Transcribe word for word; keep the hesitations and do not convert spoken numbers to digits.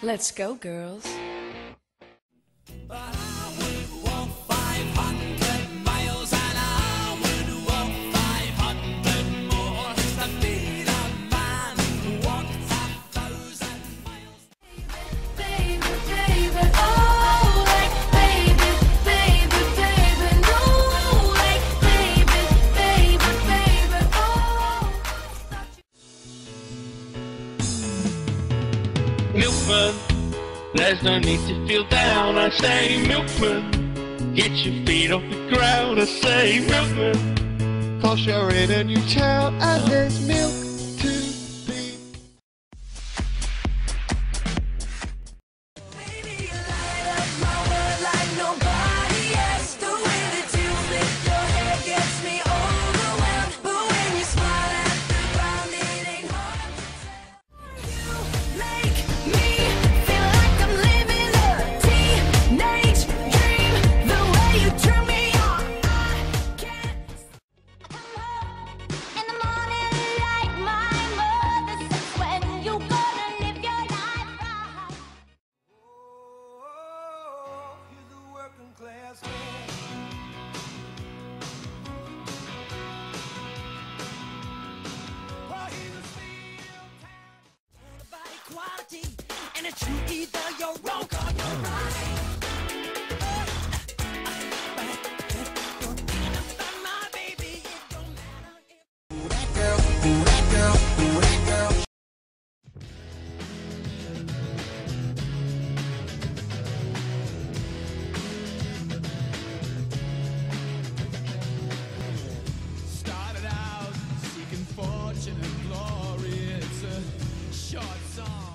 Let's go, girls. Milkman, there's no need to feel down. I say, Milkman, get your feet off the ground. I say, Milkman, cause you're in a new town and there's milk to be. Baby, you light up my world like nobody else. The way that you lift your head gets me overwhelmed. But when you smile at the ground, it ain't hard to tell. You make me feel like I'm living a teenage dream. The way you turn me on, I can't. In the morning, like my mother says, when you gonna live your life right? Oh, you're the working class man. Well, he's a steel town. About equality, and it's you either you're wrong or you're right. My baby, it don't matter if who that girl, who that girl, who that girl. Started out seeking fortune and glory. It's a short song.